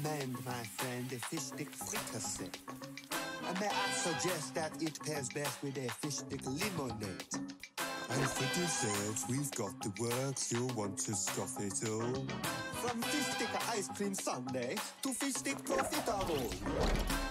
recommend, my friend, a fish stick fricassee. And may I suggest that it pairs best with a fish stick lemonade. And for dessert, we've got the works, you'll want to scoff it all. From fish stick ice cream sundae to fish stick profiterole.